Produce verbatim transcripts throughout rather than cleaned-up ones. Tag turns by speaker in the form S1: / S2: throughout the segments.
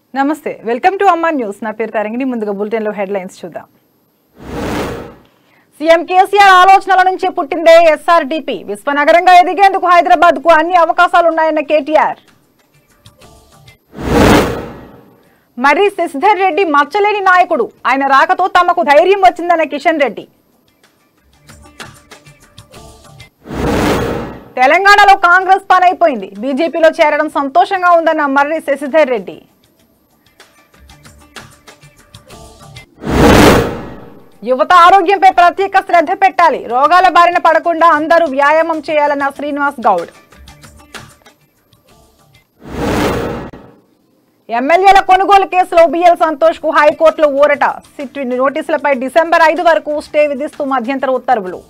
S1: నమస్తే welcome to అమ్మా news నా పేరు తరంగిణి ముందుగా బులెటిన్ లో హెడ్లైన్స్ చూద్దాం సీఎం కేసీఆర్ ఆలోచనల నుంచి పుట్టిందే ఎస్ఆర్డీపీ విశ్వనగరంగా ఎదిగేందుకు హైదరాబాద్ కు అన్ని అవకాశాలు ఉన్నాయన్న కేటీఆర్ మర్రి శశిధర్ రెడ్డి మచ్చలేని నాయకుడు ఆయన రాకతో తమకు ధైర్యం వచ్చిందన్న కిషన్ రెడ్డి తెలంగాణలో కాంగ్రెస్ పని అయిపోయింది బీజేపీలో చేరడం సంతోషంగా ఉందన్న మర్రి శశిధర్ రెడ్డి యువత ఆరోగ్యంపై ప్రత్యేక శ్రద్ధ పెట్టాలి రోగాల బారిన పడకుండా అందరూ వ్యాయామం చేయాలన్న శ్రీనివాస్ గౌడ్ ఎమ్మెల్యేల కొనుగోలు కేసులో బిఎల్ సంతోష్ కు హైకోర్టులో ఊరట సిట్ నోటీసులపై డిసెంబర్ ఐదు వరకు స్టే విధిస్తూ మధ్యంతర ఉత్తర్వులు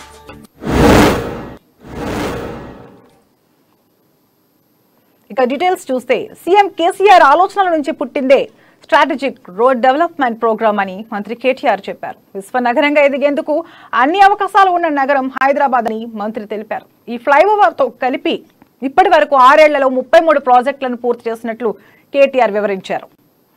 S1: ఇక డీటెయిల్స్ చూస్తే సీఎం కేసీఆర్ ఆలోచనల నుంచి పుట్టిందే స్ట్రాటజిక్ రోడ్ డెవలప్మెంట్ ప్రోగ్రామ్ అని మంత్రి కేటీఆర్ చెప్పారు విశ్వనగరంగా ఎదిగేందుకు అన్ని అవకాశాలు ఉన్న నగరం హైదరాబాద్ అని మంత్రి తెలిపారు ఈ ఫ్లైఓవర్ తో కలిపి ఇప్పటి వరకు ఆరేళ్లలో ముప్పై మూడు ప్రాజెక్టులను పూర్తి చేసినట్లు కేటీఆర్ వివరించారు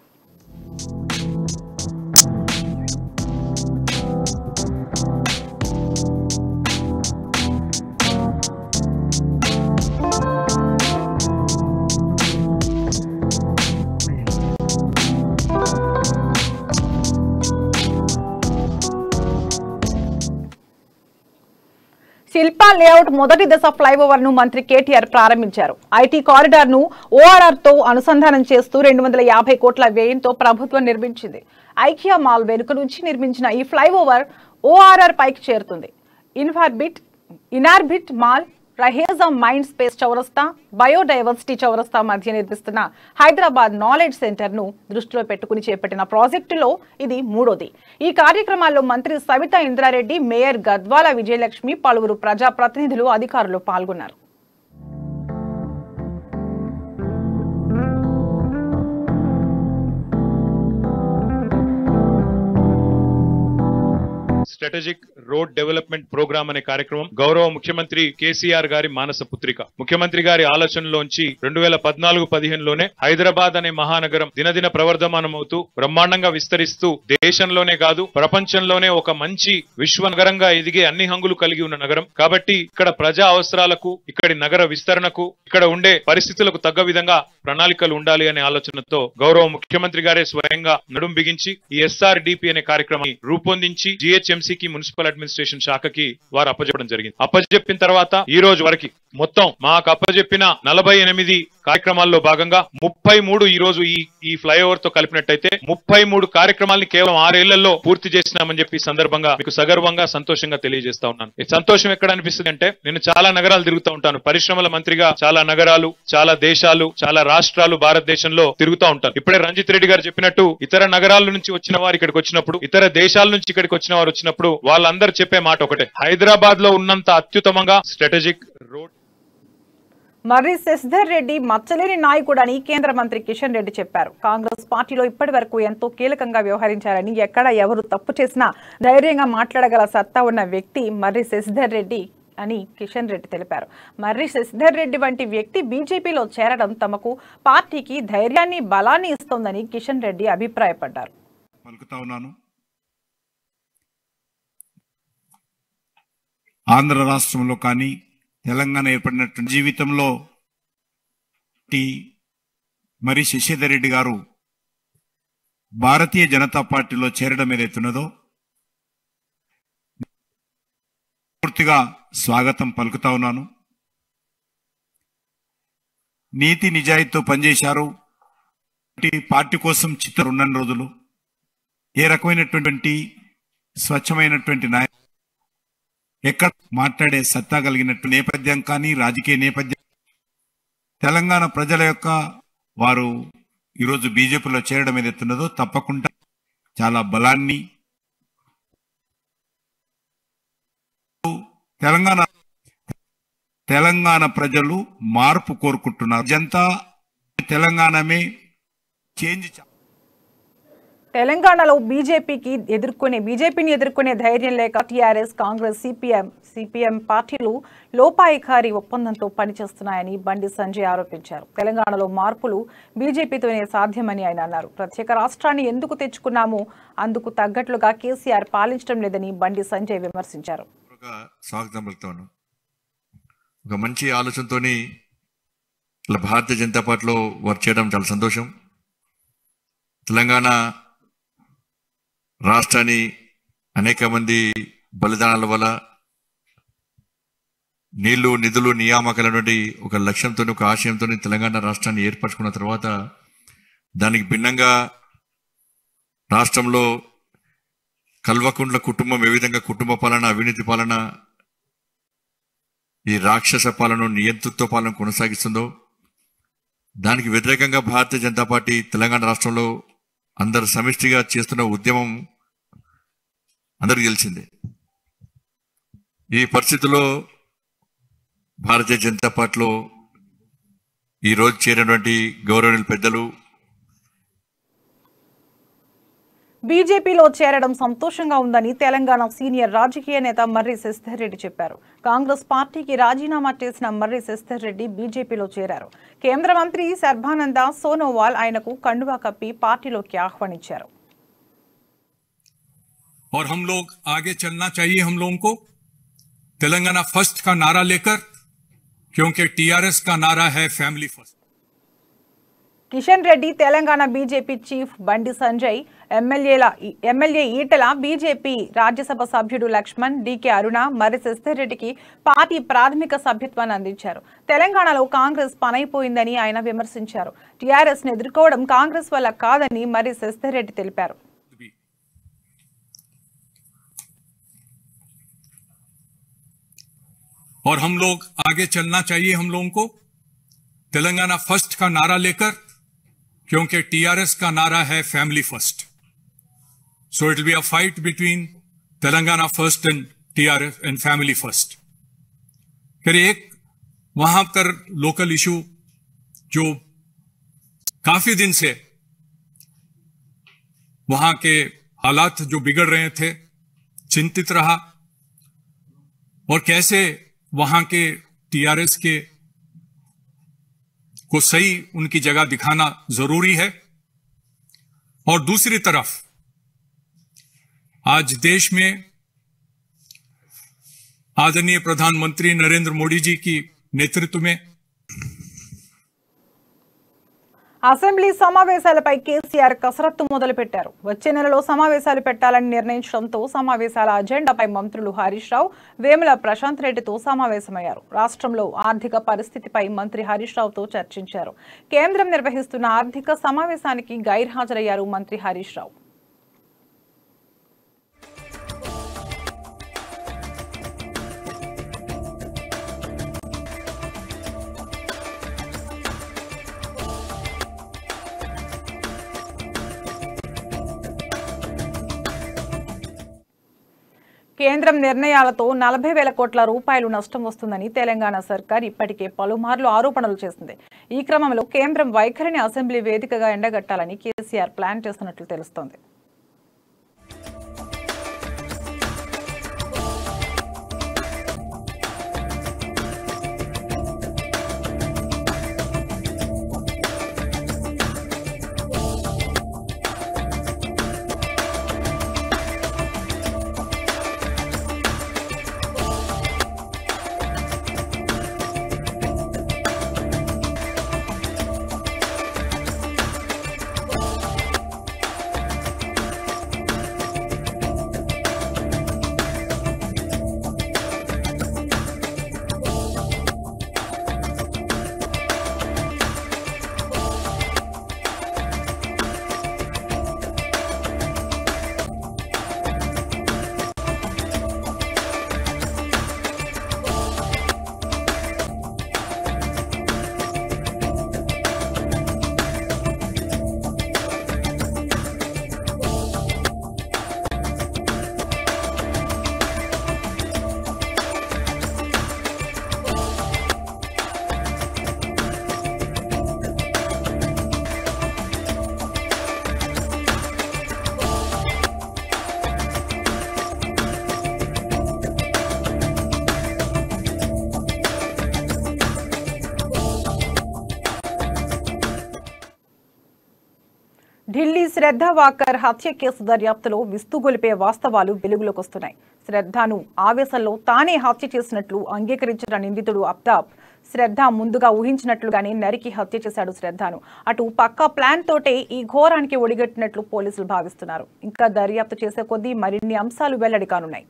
S1: శిల్పా లేఅవుట్ మొదటి దశ ఫ్లైఓవర్ ను మంత్రి కేటీఆర్ ప్రారంభించారు ఐటీ కారిడార్ ను ఓఆర్ఆర్ తో అనుసంధానం చేస్తూ రెండు వందల యాభై కోట్ల వ్యయంతో ప్రభుత్వం నిర్మించింది ఐకియా మాల్ వెనుక నుంచి నిర్మించిన ఈ ఫ్లైఓవర్ ఓఆర్ఆర్ పైకి చేరుతుంది Inorbit Inorbit mall Raheja Mindspace చౌరస్తా బయోడైవర్సిటీ చౌరస్తా మధ్య నిర్మిస్తున్న హైదరాబాద్ నాలెడ్జ్ సెంటర్ ను దృష్టిలో పెట్టుకుని చేపట్టిన ప్రాజెక్టులో ఇది మూడోది ఈ కార్యక్రమాల్లో మంత్రి సవితా ఇంద్రారెడ్డి మేయర్ గద్వాల విజయలక్ష్మి పలువురు ప్రజాప్రతినిధులు అధికారులు పాల్గొన్నారు
S2: స్ట్రాటజిక్ రోడ్ డెవలప్మెంట్ ప్రోగ్రామ్ అనే కార్యక్రమం గౌరవ ముఖ్యమంత్రి కేసీఆర్ గారి మానస పుత్రిక ముఖ్యమంత్రి గారి ఆలోచనలోంచి రెండు వేల పద్నాలుగు పదిహేనులోనే హైదరాబాద్ అనే మహానగరం దినదిన ప్రవర్ధమానమవుతూ బ్రహ్మాండంగా విస్తరిస్తూ దేశంలోనే కాదు ప్రపంచంలోనే ఒక మంచి విశ్వ నగరంగా ఎదిగే అన్ని హంగులు కలిగి ఉన్న నగరం కాబట్టి ఇక్కడ ప్రజా అవసరాలకు ఇక్కడి నగర విస్తరణకు ఇక్కడ ఉండే పరిస్థితులకు తగ్గ విధంగా ప్రణాళికలు ఉండాలి అనే ఆలోచనతో గౌరవ ముఖ్యమంత్రి గారే స్వయంగా నడుం బిగించి ఈ ఎస్ఆర్డిపి అనే కార్యక్రమాన్ని రూపొందించి జిహెచ్ఎంసీ కి మున్సిపల్ అడ్మినిస్ట్రేషన్ శాఖకి వారు అప్పచెప్పడం జరిగింది అప్పచెప్పిన తర్వాత ఈ రోజు వరకు మొత్తం మాకు అప్పచెప్పిన నలభై ఎనిమిది కార్యక్రమాల్లో భాగంగా ముప్పై మూడు ఈ రోజు ఈ ఈ ఫ్లైఓవర్ తో కలిపినట్టయితే ముప్పై మూడు కార్యక్రమాలని కేవలం ఆరేళ్లలో పూర్తి చేసినామని చెప్పి సందర్భంగా మీకు సగర్వంగా సంతోషంగా తెలియజేస్తా ఉన్నాను ఈ సంతోషం ఎక్కడ అనిపిస్తుంది అంటే నేను చాలా నగరాలు తిరుగుతూ ఉంటాను పరిశ్రమల మంత్రిగా చాలా నగరాలు చాలా దేశాలు చాలా రాష్ట్రాలు భారతదేశంలో తిరుగుతూ ఉంటాను ఇప్పుడే రంజిత్ రెడ్డి గారు చెప్పినట్టు ఇతర నగరాల నుంచి వచ్చిన వారు ఇక్కడికి వచ్చినప్పుడు ఇతర దేశాల నుంచి ఇక్కడికి వచ్చిన వారు వచ్చినప్పుడు వాళ్ళందరూ చెప్పే మాట ఒకటే హైదరాబాద్ లో ఉన్నంత అత్యుత్తమంగా స్ట్రాటజిక్ రోడ్
S1: మర్రి శశిధర్ రెడ్డి మచ్చలేని నాయకుడని కేంద్ర మంత్రి కిషన్ రెడ్డి చెప్పారు కాంగ్రెస్ పార్టీలో ఇప్పటి వరకు ఎంతో కీలకంగా వ్యవహరించారని ఎక్కడ ఎవరు తప్పు చేసినా ధైర్యంగా మాట్లాడగల సత్తా ఉన్న వ్యక్తి మర్రి శశిధర్ రెడ్డి అని కిషన్ రెడ్డి తెలిపారు మర్రి శశిధర్ రెడ్డి వంటి వ్యక్తి బీజేపీలో చేరడం తమకు పార్టీకి ధైర్యాన్ని బలాన్ని ఇస్తోందని కిషన్ రెడ్డి అభిప్రాయపడ్డారు
S3: ఆంధ్ర రాష్ట్రంలో కానీ తెలంగాణ ఏర్పడినటువంటి జీవితంలో మరి శశిధర్ రెడ్డి గారు భారతీయ జనతా పార్టీలో చేరడం ఏదైతున్నదో పూర్తిగా స్వాగతం పలుకుతా ఉన్నాను నీతి నిజాయితీతో పనిచేశారు పార్టీ కోసం చిత్తం ఉన్న రోజులు ఏ రకమైనటువంటి స్వచ్ఛమైనటువంటి నాయకులు ఎక్కడ మాట్లాడే సత్తా కలిగినట్టు నేపథ్యం కానీ రాజకీయ నేపథ్యం తెలంగాణ ప్రజల యొక్క వారు ఈరోజు బీజేపీలో చేరడం ఏదైతున్నదో తప్పకుండా చాలా బలాన్ని తెలంగాణ తెలంగాణ ప్రజలు మార్పు కోరుకుంటున్నారు జనతా తెలంగాణమే చేంజ్
S1: తెలంగాణలో బీజేపీకి ఎదుర్కొనే బీజేపీని ఎదుర్కొనే ధైర్యం లేక టీఆర్ఎస్, కాంగ్రెస్, సిపిఎం సిపిఎం పార్టీలు లోపాయికారి ఒప్పందంతో పనిచేస్తున్నాయని బండి సంజయ్ ఆరోపించారు. తెలంగాణలో మార్పులు బీజేపీతోనే సాధ్యమని ఆయన అన్నారు. ప్రత్యేక రాష్ట్రాన్ని ఎందుకు తెచ్చుకున్నామో అందుకు తగ్గట్లుగా కేసీఆర్ పాలించడం లేదని బండి సంజయ్ విమర్శించారు.
S4: స్వాగతం పలుకుతాను. ఒక మంచి ఆలోచనతోని ఇలా భారతీయ జనతా పార్టీలో వర్క్ చేయడం చాలా సంతోషం. తెలంగాణ రాష్ట్రాన్ని అనేక మంది బలిదానాల వల్ల నీళ్లు, నిధులు, నియామకాల నుండి ఒక లక్ష్యంతో, ఒక ఆశయంతో తెలంగాణ రాష్ట్రాన్ని ఏర్పరచుకున్న తర్వాత దానికి భిన్నంగా రాష్ట్రంలో కల్వకుంట్ల కుటుంబం ఏ విధంగా కుటుంబ పాలన, అవినీతి పాలన, ఈ రాక్షస పాలన, నియంతృత్వ పాలన కొనసాగిస్తుందో దానికి వ్యతిరేకంగా భారతీయ జనతా పార్టీ తెలంగాణ రాష్ట్రంలో అందరు సమిష్టిగా చేస్తున్న ఉద్యమం అందరికీ తెలిసిందే. ఈ పరిస్థితుల్లో భారతీయ జనతా పార్టీలో ఈరోజు చేరినటువంటి గౌరవనీయులు పెద్దలు
S1: బీజేపీలో చేరడం సంతోషంగా ఉందని తెలంగాణ సీనియర్ రాజకీయ నేత మర్రి శశిధర్ రెడ్డి చెప్పారు. కాంగ్రెస్ పార్టీకి రాజీనామా చేసిన మర్రి శశిధర్ రెడ్డి బీజేపీలో చేరారు. కేంద్ర మంత్రి సర్బానంద సోనోవాల్ ఆయనకు కండువా కప్పి పార్టీలోకి ఆహ్వానించారు.
S5: और हम लोग आगे चलना चाहिए हम लोगों को तेलंगाना फर्स्ट का नारा लेकर, क्योंकि टीआरएस का नारा है family first.
S1: Kishan Reddy, Telangana BJP chief Bandi Sanjay, ఎమ్మెల్యేల ఎమ్మెల్యే ఈటెల, బీజేపీ రాజ్యసభ సభ్యుడు లక్ష్మణ్, డీకే అరుణ, మర్రి శశిధర్ రెడ్డికి పార్టీ ప్రాథమిక సభ్యత్వాన్ని అందించారు. తెలంగాణలో కాంగ్రెస్ పనైపోయిందని ఆయన విమర్శించారు. టీఆర్ఎస్ ను ఎదుర్కోవడం కాంగ్రెస్ వల్ల కాదని మర్రి శశిధర్ రెడ్డి తెలిపారు.
S5: और हम लोग आगे चलना चाहिए हम लोगों को तेलंगाना फर्स्ट का नारा लेकर, क्योंकि टीआरएस का नारा है family first. So it will be a fight between Telangana first and TRS and family first. फिर एक वहां पर लोकल इशू जो काफी दिन से वहां के हालात जो बिगड़ रहे थे, चिंतित रहा और कैसे वहां के टीआरएस के को सही उनकी जगह दिखाना जरूरी है. और दूसरी तरफ आज देश में आदरणीय प्रधानमंत्री नरेंद्र मोदी जी की नेतृत्व में
S1: అసెంబ్లీ సమావేశాలపై కేసీఆర్ కసరత్తు మొదలుపెట్టారు. వచ్చే నెలలో సమావేశాలు పెట్టాలని నిర్ణయించడంతో సమావేశాల అజెండాపై మంత్రులు హరీష్ రావు, వేముల ప్రశాంత్ రెడ్డితో సమావేశమయ్యారు. రాష్ట్రంలో ఆర్థిక పరిస్థితిపై మంత్రి హరీష్ రావుతో చర్చించారు. కేంద్రం నిర్వహిస్తున్న ఆర్థిక సమావేశానికి గైర్హాజరయ్యారు మంత్రి హరీష్ రావు. కేంద్రం నిర్ణయాలతో నలభై వేల కోట్ల రూపాయలు నష్టం వస్తుందని తెలంగాణ సర్కార్ ఇప్పటికే పలుమార్లు ఆరోపణలు చేసింది. ఈ క్రమంలో కేంద్రం వైఖరిని అసెంబ్లీ వేదికగా ఎండగట్టాలని కేసీఆర్ ప్లాన్ చేస్తున్నట్లు తెలుస్తోంది. శ్రద్ధ వాకర్ హత్య కేసు దర్యాప్తులో విస్తుగొలిపే వాస్తవాలు వెలుగులోకి వస్తున్నాయి. శ్రద్ధను ఆవేశంలో తానే హత్య చేసినట్లు అంగీకరించిన నిందితుడు అఫ్తాబ్ శ్రద్ధ ముందుగా ఊహించినట్లుగానే నరికి హత్య చేశాడు శ్రద్ధను. అటు పక్కా ప్లాన్ తోటే ఈ ఘోరానికి ఒడిగట్టినట్లు పోలీసులు భావిస్తున్నారు. ఇంకా దర్యాప్తు చేసే కొద్దీ మరిన్ని అంశాలు వెల్లడి కానున్నాయి.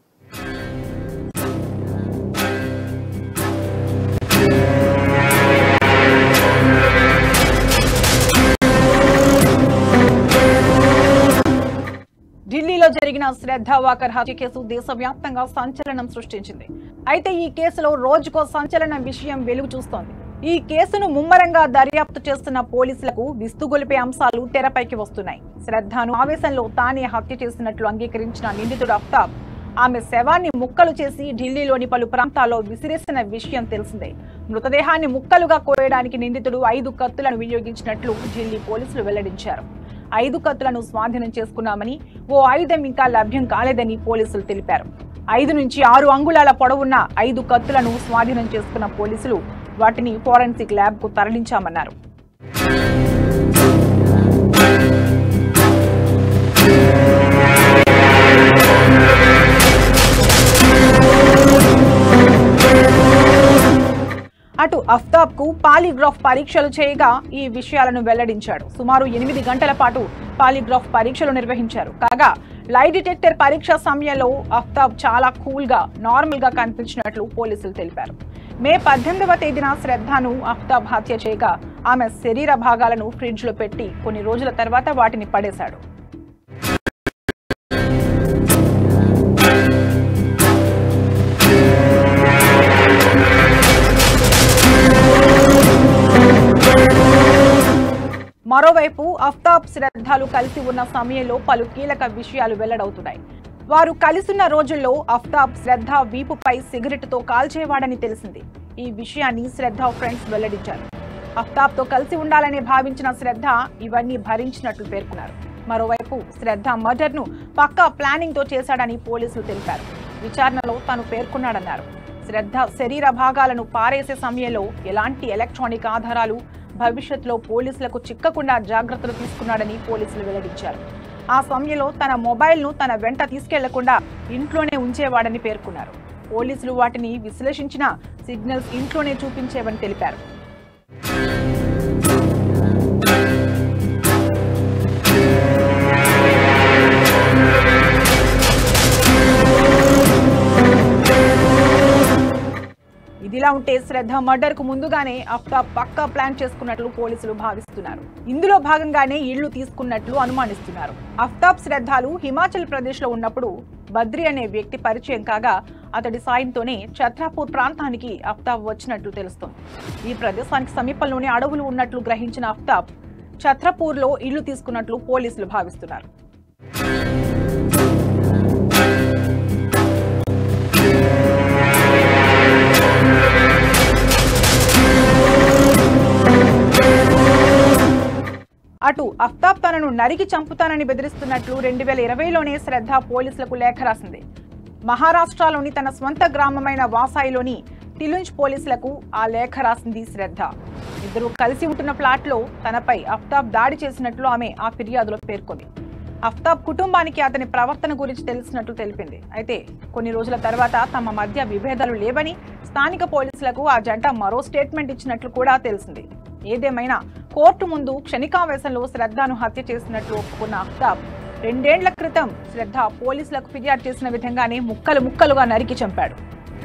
S1: ఢిల్లీలో జరిగిన శ్రద్ధ వాకర్ హత్య కేసు దేశవ్యాప్తంగా సంచలనం సృష్టించింది. అయితే ఈ కేసులో రోజుకో సంచలన విషయం వెలుగు చూస్తోంది. ఈ కేసును ముమ్మరంగా దర్యాప్తు చేస్తున్న పోలీసులకు విస్తుగొలిపే అంశాలు తెరపైకి వస్తున్నాయి. శ్రద్ధను ఆవేశంలో తానే హత్య చేసినట్లు అంగీకరించిన నిందితుడు అఫ్తాబ్ ఆమె శవాన్ని ముక్కలు చేసి ఢిల్లీలోని పలు ప్రాంతాల్లో విసిరేసిన విషయం తెలిసిందే. మృతదేహాన్ని ముక్కలుగా కోయడానికి నిందితుడు ఐదు కత్తులను వినియోగించినట్లు ఢిల్లీ పోలీసులు వెల్లడించారు. ఐదు కత్తులను స్వాధీనం చేసుకున్నామని, ఓ ఆయుధం ఇంకా లభ్యం కాలేదని పోలీసులు తెలిపారు. ఐదు నుంచి ఆరు అంగుళాల పొడవున్న ఐదు కత్తులను స్వాధీనం చేసుకున్న పోలీసులు వాటిని ఫోరెన్సిక్ ల్యాబ్ కు తరలించామన్నారు. అటు అఫ్తాబ్ కు పాలిగ్రాఫ్ పరీక్షలు చేయగా ఈ విషయాలను వెల్లడించాడు. సుమారు ఎనిమిది గంటల పాటు పాలిగ్రాఫ్ పరీక్షలు నిర్వహించారు. కాగా లై డిటెక్టర్ పరీక్ష సమయంలో అఫ్తాబ్ చాలా కూల్ గా నార్మల్ గా కనిపించినట్లు పోలీసులు తెలిపారు. మే పద్దెనిమిదవ తేదీన శ్రద్ధను అఫ్తాబ్ హత్య చేయగా ఆమె శరీర భాగాలను ఫ్రిడ్జ్ లో పెట్టి కొన్ని రోజుల తర్వాత వాటిని పడేశాడు. మరోవైపు అఫ్తాబ్ శ్రద్ధలు కలిసి ఉన్న సమయంలో పలు కీలక విషయాలు వెల్లడవుతున్నాయి. వారు కలిసున్న రోజుల్లో అఫ్తాబ్ శ్రద్ధ వీపుపై సిగరెట్తో కాల్చేవాడని తెలిసింది. ఈ విషయాన్ని శ్రద్ధ ఫ్రెండ్స్ వెల్లడించారు. అఫ్తాబ్ తో కలిసి ఉండాలని భావించిన శ్రద్ధ ఇవన్నీ భరించినట్లు పేర్కొన్నారు. మరోవైపు శ్రద్ధ మర్డర్ ను పక్కా ప్లానింగ్ తో చేశాడని పోలీసులు తెలిపారు. విచారణలో తాను పేర్కొన్నాడన్నారు. శ్రద్ధ శరీర భాగాలను పారేసే సమయంలో ఎలాంటి ఎలక్ట్రానిక్ ఆధారాలు భవిష్యత్తులో పోలీసులకు చిక్కకుండా జాగ్రత్తలు తీసుకున్నాడని పోలీసులు వెల్లడించారు. ఆ సమయంలో తన మొబైల్ ను తన వెంట తీసుకెళ్లకుండా ఇంట్లోనే ఉంచేవాడని పేర్కొన్నారు. పోలీసులు వాటిని విశ్లేషించిన సిగ్నల్స్ ఇంట్లోనే చూపించేవని తెలిపారు. ఇదిలా ఉంటే శ్రద్ధ మర్డర్ కు ముందుగానే అఫ్తాబ్ పక్కా ప్లాన్ చేసుకున్నట్లు పోలీసులు భావిస్తున్నారు. ఇందులో భాగంగానే ఇళ్లు తీసుకున్నట్లు అనుమానిస్తున్నారు. అఫ్తాబ్ శ్రద్ధలు హిమాచల్ ప్రదేశ్ లో ఉన్నప్పుడు బద్రి అనే వ్యక్తి పరిచయం కాగా అతడి సాయంతోనే ఛత్రాపూర్ ప్రాంతానికి అఫ్తాబ్ వచ్చినట్లు తెలుస్తోంది. ఈ ప్రదేశానికి సమీపంలోనే అడవులు ఉన్నట్లు గ్రహించిన అఫ్తాబ్ ఛత్రపూర్ లో ఇళ్లు తీసుకున్నట్లు పోలీసులు భావిస్తున్నారు. అటు అఫ్తాబ్ తనను నరికి చంపుతానని బెదిరిస్తున్నట్లు రెండు వేల ఇరవైలోనే శ్రద్ధ పోలీసులకు లేఖ రాసింది. మహారాష్ట్రలోని తన స్వంత గ్రామమైన వాసాయిలోని టిలుంజ్ పోలీసులకు ఆ లేఖ రాసింది శ్రద్ధ. ఇద్దరు కలిసి ఉంటున్న ప్లాట్ లో తనపై అఫ్తాబ్ దాడి చేసినట్లు ఆమె ఆ ఫిర్యాదులో పేర్కొంది. అఫ్తాబ్ కుటుంబానికి అతని ప్రవర్తన గురించి తెలిసినట్లు తెలిపింది. అయితే కొన్ని రోజుల తర్వాత తమ మధ్య విభేదాలు లేవని స్థానిక పోలీసులకు ఆ జంట మరో స్టేట్మెంట్ ఇచ్చినట్లు కూడా తెలిసింది. ఏదేమైనా కోర్టు ముందు క్షణికావేశంలో శ్రద్ధను హత్య చేసినట్లు ఒప్పుకున్న అఫ్తాబ్ రెండేండ్ల క్రితం శ్రద్ధ పోలీసులకు ఫిర్యాదు చేసిన విధంగానే ముక్కలు ముక్కలుగా నరికి చంపాడు.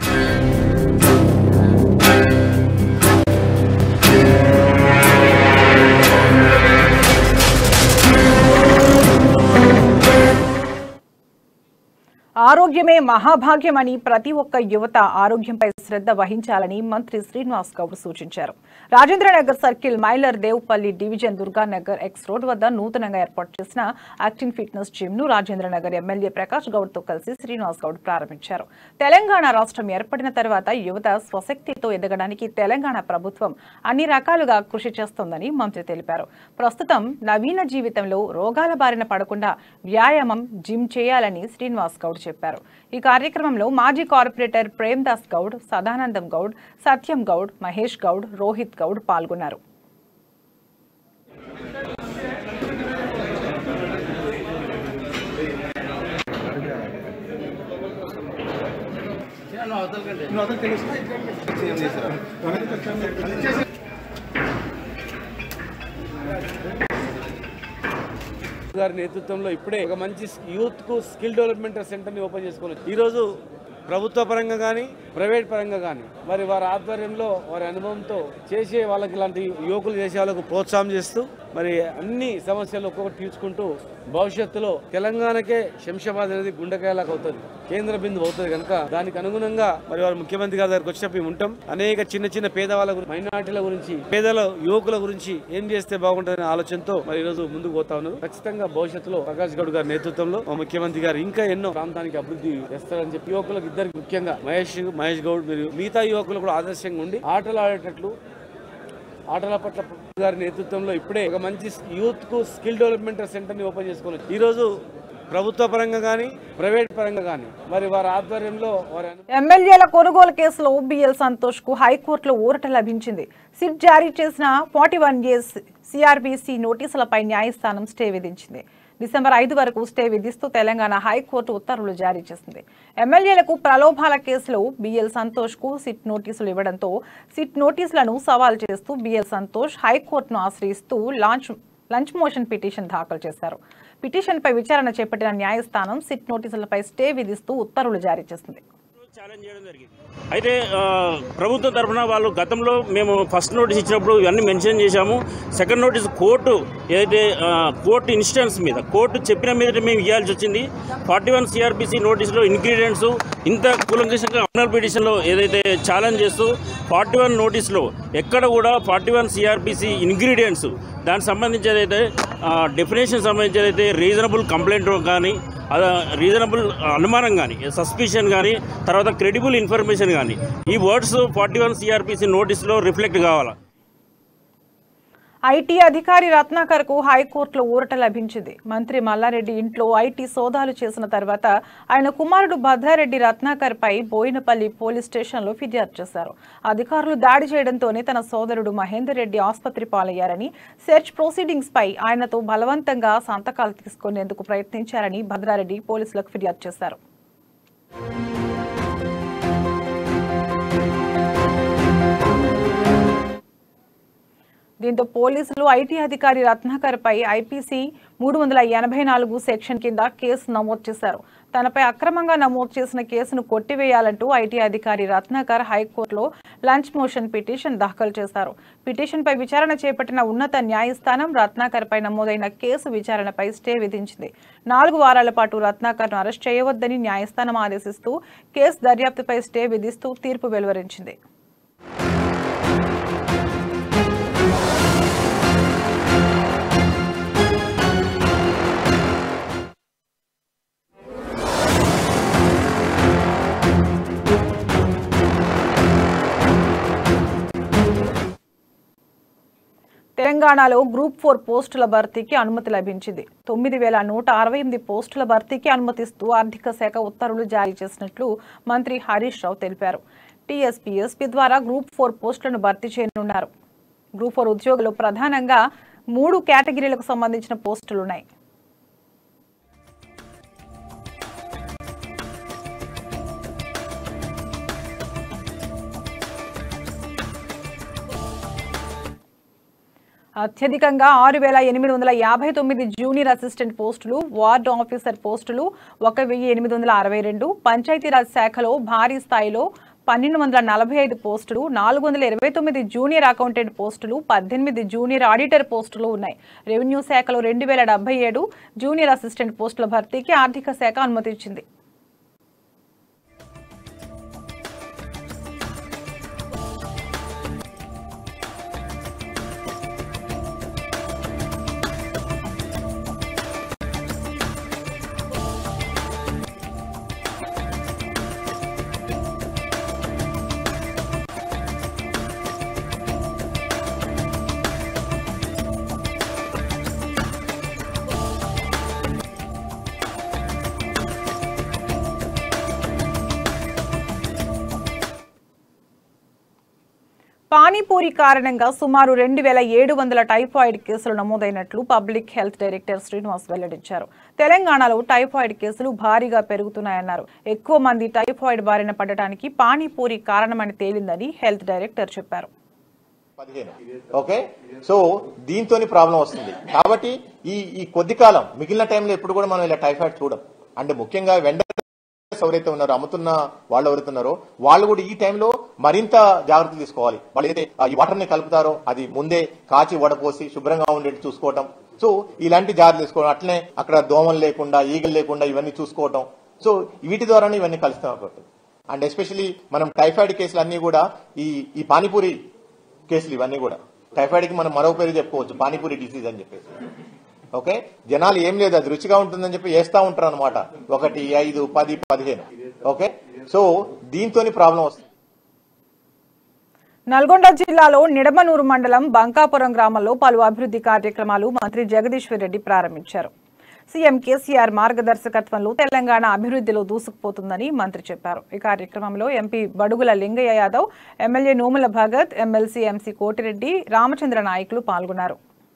S1: ఆరోగ్యమే మహాభాగ్యమని ప్రతి ఒక్క యువత ఆరోగ్యంపై శ్రద్ధ వహించాలని మంత్రి శ్రీనివాస్ గౌడ్ సూచించారు. Rajendranagar circle Mylar Devpally division Durganagar X road వద్ద నూతనంగా ఏర్పాటు చేసిన యాక్టింగ్ ఫిట్నెస్ జిమ్ ను రాజేంద్రనగర్ ఎమ్మెల్యే ప్రకాష్ గౌడ్ తో కలిసి శ్రీనివాస్ గౌడ్ ప్రారంభించారు. తెలంగాణ రాష్ట్రం ఏర్పడిన తర్వాత యువత స్వశక్తితో ఎదగడానికి తెలంగాణ ప్రభుత్వం అన్ని రకాలుగా కృషి చేస్తోందని మంత్రి తెలిపారు. ప్రస్తుతం నవీన జీవితంలో రోగాల బారిన పడకుండా వ్యాయామం జిమ్ చేయాలని శ్రీనివాస్ గౌడ్ చెప్పారు. ఈ కార్యక్రమంలో మాజీ కార్పొరేటర్ ప్రేమ్దాస్ గౌడ్, సదానందం గౌడ్, సత్యం గౌడ్, మహేష్ గౌడ్, రోహిత్ గౌడ్ పాల్గొన్నారు.
S6: గారి నేతృత్వంలో ఇప్పుడే ఒక మంచి యూత్ కు స్కిల్ డెవలప్మెంట్ సెంటర్ ని ఓపెన్ చేసుకున్నాం. ఈ రోజు ప్రభుత్వ పరంగా కానీ ప్రైవేట్ పరంగా కానీ మరి వారి ఆధ్వర్యంలో వారి అనుభవంతో చేసే వాళ్ళకి ఇలాంటి యువకులు చేసే వాళ్ళకు ప్రోత్సాహం చేస్తూ మరి అన్ని సమస్యలు ఒక్కొక్కటి తీర్చుకుంటూ భవిష్యత్తులో తెలంగాణకే శంషాబాద్ అనేది గుండెకాయలకు అవుతుంది, కేంద్ర బిందువు అవుతుంది. కనుక దానికి అనుగుణంగా మరి వారు ముఖ్యమంత్రి గారి దగ్గరికి వచ్చినప్పుడు ఉంటాం. అనేక చిన్న చిన్న పేదవాళ్ళ గురించి, మైనార్టీల గురించి, పేదల యువకుల గురించి ఏం చేస్తే బాగుంటుందనే ఆలోచనతో మరి ఈ రోజు ముందుకు పోతా ఉన్నారు. ఖచ్చితంగా భవిష్యత్తులో ప్రకాష్ గౌడ్ గారి నేతృత్వంలో మా ముఖ్యమంత్రి గారు ఇంకా ఎన్నో ప్రాంతానికి అభివృద్ధి చేస్తారని చెప్పి యువకులకు ఇద్దరికి ముఖ్యంగా మహేష్ మహేష్ గౌడ్ మరియు మిగతా యువకులు కూడా ఆదర్శంగా ఉండి ఆటలు ఆడేటట్లు ఆటల పట్ల గారి నేతృత్వంలో ఇప్పుడే ఒక మంచి యూత్ కు స్కిల్ డెవలప్మెంట్ సెంటర్ ని ఓపెన్ చేసుకున్నాం. ఈ రోజు ప్రభుత్వ పరంగా కానీ ప్రైవేట్ పరంగా కానీ మరి వారి ఆధ్వర్యంలో వారి
S1: ఎమ్మెల్యేల కొనుగోలు కేసులో బిఎల్ సంతోష్ కు హైకోర్టులో ఊరట లభించింది. సిట్ జారీ చేసిన ఫార్టీ వన్ ఇయర్స్ సిఆర్బీసీ నోటీసులపై న్యాయస్థానం స్టే విధించింది. డిసెంబర్ ఐదు వరకు స్టే విధిస్తూ తెలంగాణ హైకోర్టు ఉత్తర్వులు జారీ చేసింది. ఎమ్మెల్యేలకు ప్రలోభాల కేసులో బిఎల్ సంతోష్ కు సిట్ నోటీసులు ఇవ్వడంతో సిట్ నోటీసులను సవాల్ చేస్తూ బిఎల్ సంతోష్ హైకోర్టును ఆశ్రయిస్తూ లాంచ్ లంచ్ మోషన్ పిటిషన్ దాఖలు చేశారు. పిటిషన్పై విచారణ చేపట్టిన న్యాయస్థానం సిట్ నోటీసులపై స్టే విధిస్తూ ఉత్తర్వులు జారీ చేసింది.
S7: ఛాలెంజ్ చేయడం జరిగింది. అయితే ప్రభుత్వం తరఫున వాళ్ళు గతంలో మేము ఫస్ట్ నోటీస్ ఇచ్చినప్పుడు ఇవన్నీ మెన్షన్ చేశాము. సెకండ్ నోటీస్ కోర్టు ఏదైతే కోర్టు ఇన్స్టెన్స్ మీద కోర్టు చెప్పిన మీద మేము ఇవ్వాల్సి వచ్చింది. ఫార్టీ వన్ సిఆర్పిసి నోటీసులో ఇంగ్రీడియంట్స్ ఇంత కూలంకషంగా అప్నల్ పిటిషన్లో ఏదైతే ఛాలెంజ్ చేస్తూ ఫార్టీ వన్ నోటీస్లో ఎక్కడ కూడా ఫార్టీ వన్ సిఆర్పిసి ఇంగ్రీడియంట్స్ దానికి సంబంధించి ఏదైతే డెఫినేషన్ సంబంధించి ఏదైతే రీజనబుల్ కంప్లైంట్ కానీ రీజనబుల్ అనుమానం కానీ సస్పిషన్ కానీ తర్వాత క్రెడిబుల్ ఇన్ఫర్మేషన్ కానీ ఈ వర్డ్స్ ఫార్టీ వన్ సిఆర్పిసి నోటీసులో రిఫ్లెక్ట్ కావాలా.
S1: ఐటీ అధికారి రత్నాకర్ కు హైకోర్టులో ఊరట లభించింది. మంత్రి మల్లారెడ్డి ఇంట్లో ఐటీ సోదాలు చేసిన తర్వాత ఆయన కుమారుడు భద్రారెడ్డి రత్నాకర్ పై బోయినపల్లి పోలీస్ స్టేషన్లో ఫిర్యాదు చేశారు. అధికారులు దాడి చేయడంతోనే తన సోదరుడు మహేందర్ రెడ్డి ఆసుపత్రి పాలయ్యారని, సెర్చ్ ప్రొసీడింగ్స్ పై ఆయనతో బలవంతంగా సంతకాలు తీసుకునేందుకు ప్రయత్నించారని భద్రారెడ్డి పోలీసులకు ఫిర్యాదు చేశారు. దీంతో పోలీసులు ఐటీ అధికారి రత్నాకర్ పై ఐపీసీ మూడు వందల ఎనభై నాలుగు సెక్షన్ కింద కేసు నమోదు చేశారు. తనపై అక్రమంగా నమోదు చేసిన కేసును కొట్టివేయాలంటూ ఐటీ అధికారి రత్నాకర్ హైకోర్టులో లంచ్ మోషన్ పిటిషన్ దాఖలు చేశారు. పిటిషన్పై విచారణ చేపట్టిన ఉన్నత న్యాయస్థానం రత్నాకర్ పై నమోదైన కేసు విచారణపై స్టే విధించింది. నాలుగు వారాల పాటు రత్నాకర్ను అరెస్ట్ చేయవద్దని న్యాయస్థానం ఆదేశిస్తూ కేసు దర్యాప్తుపై స్టే విధిస్తూ తీర్పు వెలువరించింది. తెలంగాణలో గ్రూప్ ఫోర్ పోస్టుల భర్తీకి అనుమతి లభించింది. తొమ్మిది వేల నూట అరవై ఎనిమిది పోస్టుల భర్తీకి అనుమతిస్తూ ఆర్థిక శాఖ ఉత్తర్వులు జారీ చేసినట్లు మంత్రి హరీష్ రావు తెలిపారు. టీఎస్పీఎస్పీ ద్వారా గ్రూప్ ఫోర్ పోస్టులను భర్తీ చేయనున్నారు. గ్రూప్ ఫోర్ ఉద్యోగులు ప్రధానంగా మూడు కేటగిరీలకు సంబంధించిన పోస్టులున్నాయి. అత్యధికంగా ఆరు వేల ఎనిమిది వందల యాభై తొమ్మిది జూనియర్ అసిస్టెంట్ పోస్టులు, వార్డు ఆఫీసర్ పోస్టులు ఒక వెయ్యి ఎనిమిది వందల అరవై రెండు, పంచాయతీరాజ్ శాఖలో భారీ స్థాయిలో పన్నెండు వందల నలభై ఐదు పోస్టులు, నాలుగు వందల ఇరవై తొమ్మిది జూనియర్ అకౌంటెంట్ పోస్టులు, పద్దెనిమిది జూనియర్ ఆడిటర్ పోస్టులు ఉన్నాయి. రెవెన్యూ శాఖలో రెండు వేల డెబ్బై ఏడు జూనియర్ అసిస్టెంట్ పోస్టుల భర్తీకి ఆర్థిక శాఖ అనుమతించింది. పానీపూరి కారణంగా సుమారు రెండు వేల ఏడు వందల టైఫాయిడ్ కేసులు నమోదైనట్లు పబ్లిక్ హెల్త్ డైరెక్టర్ శ్రీనివాస్ వెల్లడించారు. తెలంగాణలో టైఫాయిడ్ కేసులు భారీగా పెరుగుతున్నాయన్నారు. ఎక్కువ మంది టైఫాయిడ్ బారిన పడటానికి పానీపూరి కారణమని తేలిందని హెల్త్ డైరెక్టర్ చెప్పారు.
S8: ఓకే, సో దీంతోని ప్రాబ్లం వస్తుంది. కాబట్టి ఈ ఈ కొద్ది కాలం మిగిలిన టైంలో ఎప్పుడు కూడా మనం ఇలా టైఫాయిడ్ చూడం. అంటే ముఖ్యంగా వెండర్స్ ఎవరైతే ఉన్నారో, అమ్ముతున్న వాళ్ళు ఎవరుతున్నారో వాళ్ళు కూడా ఈ టైంలో మరింత జాగ్రత్తలు తీసుకోవాలి. వాళ్ళు అయితే ఈ వాటర్ ని కలుపుతారో అది ముందే కాచి వడపోసి శుభ్రంగా ఉండేట్టు చూసుకోవటం. సో ఇలాంటి జాగ్రత్తలు తీసుకోవడం, అట్లనే అక్కడ దోమలు లేకుండా ఈగలు లేకుండా ఇవన్నీ చూసుకోవటం. సో వీటి ద్వారానే ఇవన్నీ కలుస్తాం. అండ్ ఎస్పెషలీ మనం టైఫాయిడ్ కేసులు అన్ని కూడా ఈ ఈ పానీపూరి కేసులు ఇవన్నీ కూడా టైఫాయిడ్ కి మనం మరో పేరు చెప్పుకోవచ్చు, పానీపూరి డిసీజ్ అని చెప్పేసి. ఓకే, జనాలు ఏం లేదు అది రుచిగా ఉంటుందని చెప్పి వేస్తా ఉంటారు అనమాట, ఒకటి ఐదు పది పదిహేను. ఓకే, సో దీంతోని ప్రాబ్లం వస్తుంది.
S1: నల్గొండ జిల్లాలో నిడమనూరు మండలం బంకాపురం గ్రామంలో పలు అభివృద్ధి కార్యక్రమాలు మంత్రి జగదీశ్వర్ రెడ్డి ప్రారంభించారు. సీఎం కేసీఆర్ మార్గదర్శకత్వంలో తెలంగాణ అభివృద్ధిలో దూసుకుపోతుందని మంత్రి చెప్పారు. ఈ కార్యక్రమంలో MP Badugula Lingaiah Yadav, MLA Nomula Bhagat, MLC MC Koti Reddy, Ramachandra నాయకులు పాల్గొన్నారు.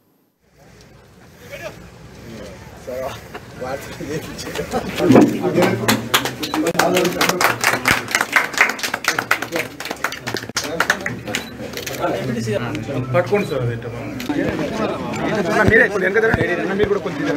S5: పట్టుకోండి సార్, మీరే మీరు కూడా కొంచెం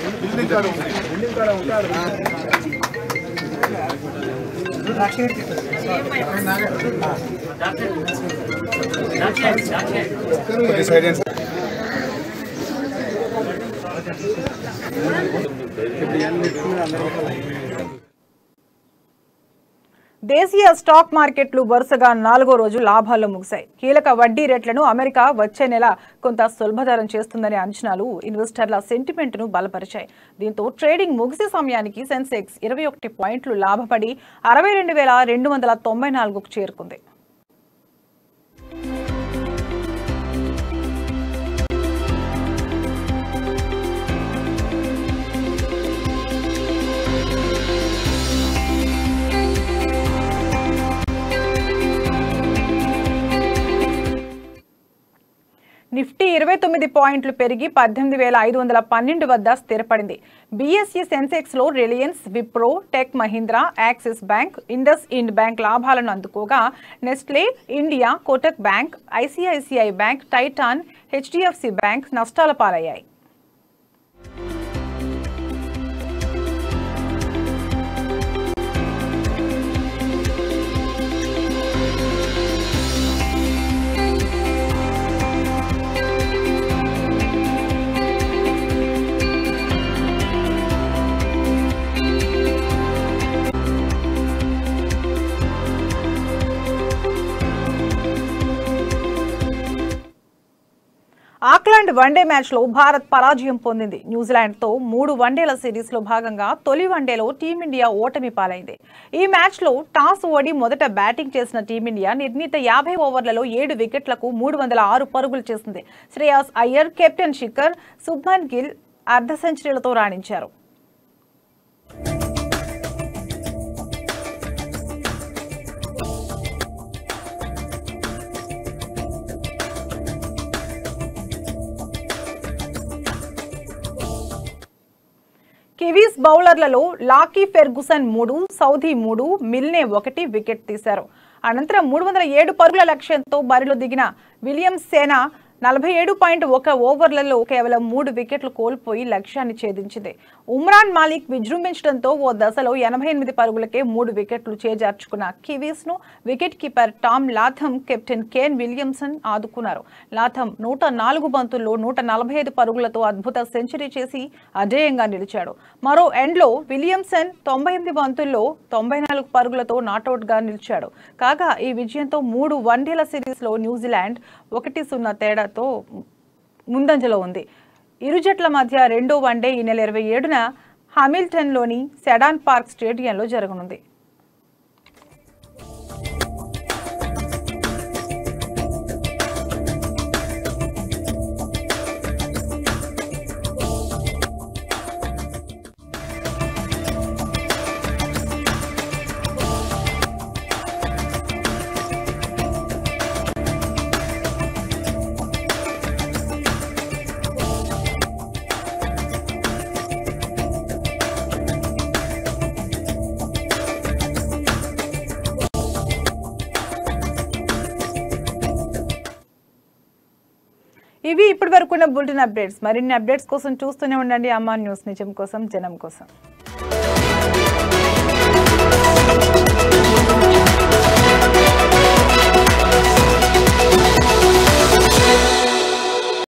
S1: దేశీయ స్టాక్ మార్కెట్లు వరుసగా నాలుగో రోజు లాభాల్లో ముగిశాయి. కీలక వడ్డీ రేట్లను అమెరికా వచ్చే నెల కొంత సులభతరం చేస్తుందనే అంచనాలు ఇన్వెస్టర్ల సెంటిమెంట్ ను బలపరిచాయి. దీంతో ట్రేడింగ్ ముగిసే సమయానికి సెన్సెక్స్ ఇరవై ఒకటి పాయింట్లు లాభపడి అరవై రెండు వేల రెండు వందల తొంభై నాలుగుకు చేరుకుంది. నిఫ్టీ ఇరవై తొమ్మిది పాయింట్లు పెరిగి పద్దెనిమిది వేల ఐదు వందల పన్నెండు వద్ద స్థిరపడింది. బీఎస్ఈ సెన్సెక్స్ లో Reliance, Wipro, Tech Mahindra, Axis bank, IndusInd bank లాభాలను అందుకోగా Nestle, India, Kotak bank, ICICI bank, Titan, HDFC bank నష్టాల పాలయ్యాయి. ఆక్లాండ్ వన్డే మ్యాచ్ లో భారత్ పరాజయం పొందింది. న్యూజిలాండ్ తో మూడు వన్డేల సిరీస్ లో భాగంగా తొలి వన్డేలో టీమిండియా ఓటమి పాలైంది. ఈ మ్యాచ్ లో టాస్ ఓడి మొదట బ్యాటింగ్ చేసిన టీమిండియా నిర్ణీత యాభై ఓవర్లలో ఏడు వికెట్లకు మూడు వందల ఆరు పరుగులు చేసింది. శ్రేయాస్ అయ్యర్, కెప్టెన్ శిఖర్, శుభ్మన్ గిల్ అర్ధ సెంచరీలతో రాణించారు. కివీస్ బౌలర్లలో లాకీ ఫెర్గుసన్ మూడు, సౌదీ మూడు, మిల్నే ఒకటి వికెట్ తీశారు. అనంతరం మూడు వందల ఏడు పరుగుల లక్ష్యంతో బరిలో దిగిన విలియమ్స్ సేన నలభై ఏడు పాయింట్ ఒక ఓవర్లలో కేవలం మూడు వికెట్లు కోల్పోయి లక్ష్యాన్ని ఛేదించింది. ఉమ్రాన్ మాలిక్ విజృంభించడంతో ఓ దశలో ఎనభై ఎనిమిది పరుగులకే మూడు వికెట్లు చేజార్చుకున్న కివీస్ ను wicket keeper Tom Latham, captain Kane Williamson ఆదుకున్నారు. లాథమ్ నూట నాలుగు బంతుల్లో నూట నలభై ఐదు పరుగులతో అద్భుత సెంచరీ చేసి అజేయంగా నిలిచాడు. మరో ఎండ్లో విలియమ్సన్ తొంభై ఎనిమిది బంతుల్లో తొంభై నాలుగు పరుగులతో నాటౌట్ గా నిలిచాడు. కాగా ఈ విజయంతో మూడు వన్డేల సిరీస్ లో న్యూజిలాండ్ ఒకటి సున్నా తేడా తో ముందంజలో ఉంది. ఇరు జట్ల మధ్య రెండో వన్డే ఈ నెల ఇరవై ఏడున హామిల్టన్ లోని సెడాన్ పార్క్ స్టేడియంలో జరగనుంది. ఇవి ఇప్పటి వరకు ఉన్న బులెటిన్ అప్డేట్స్. మరిన్ని అప్డేట్స్ కోసం చూస్తూనే ఉండండి అమ్మా న్యూస్, నిజం కోసం జనం కోసం.